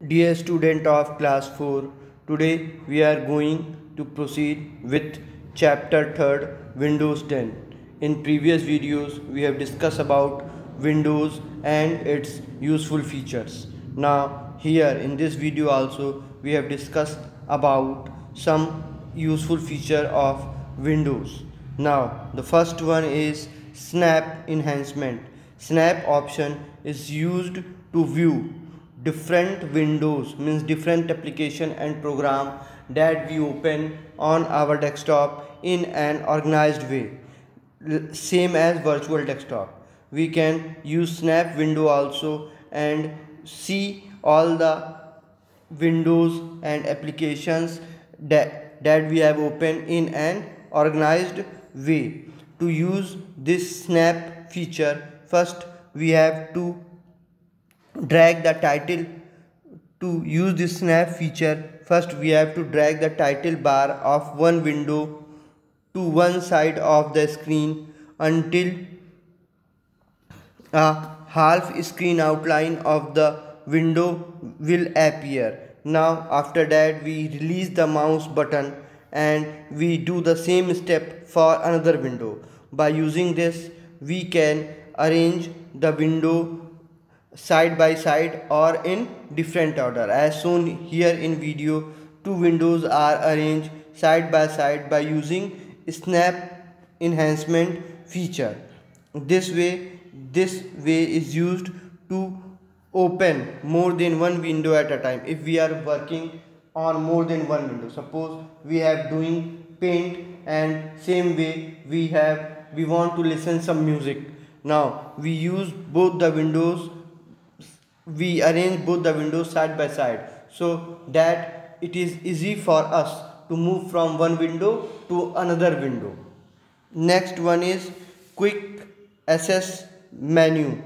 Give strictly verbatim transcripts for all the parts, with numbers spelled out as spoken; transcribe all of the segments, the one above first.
Dear student of class four, today we are going to proceed with chapter third, Windows ten. In previous videos we have discussed about Windows and its useful features. Now here in this video also we have discussed about some useful feature of Windows. Now the first one is Snap Enhancement. Snap option is used to view different windows, means different application and program that we open on our desktop in an organized way, same as virtual desktop. We can use snap window also and see all the windows and applications that, that we have opened in an organized way. To use this snap feature, first we have to drag the title. To use this snap feature, first we have to drag the title bar of one window to one side of the screen until a half screen outline of the window will appear. Now after that we release the mouse button and we do the same step for another window. By using this we can arrange the window side by side or in different order. As shown here in video, two windows are arranged side by side by using snap enhancement feature. This way, this way is used to open more than one window at a time. If we are working on more than one window, suppose we have doing paint and same way we have we want to listen some music. Now we use both the windows, we arrange both the windows side by side so that it is easy for us to move from one window to another window. Next one is quick access menu.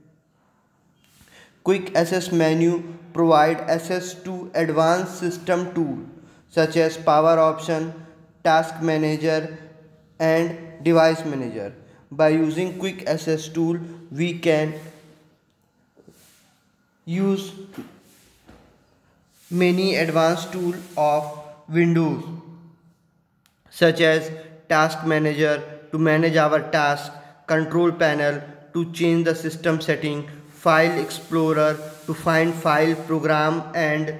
Quick access menu provide access to advanced system tools such as power option, task manager and device manager. By using quick access tool we can use many advanced tools of Windows such as task manager to manage our task, control panel to change the system setting, file explorer to find file, program and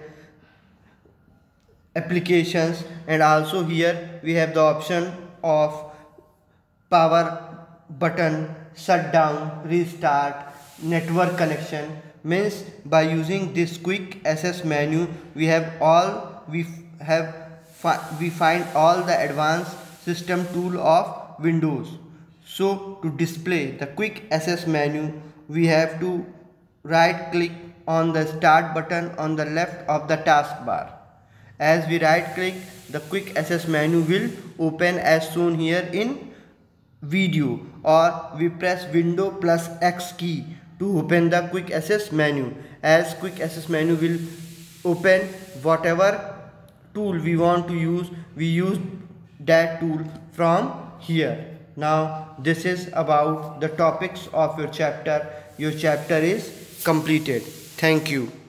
applications, and also here we have the option of power button, shutdown, restart, network connection. Means by using this quick access menu we have all we have we find all the advanced system tool of Windows. So to display the quick access menu we have to right click on the start button on the left of the taskbar. As we right click, the quick access menu will open as shown here in video, or we press window plus X key to open the quick access menu. As quick access menu will open whatever tool we want to use, we use that tool from here. Now this is about the topics of your chapter. Your chapter is completed. Thank you.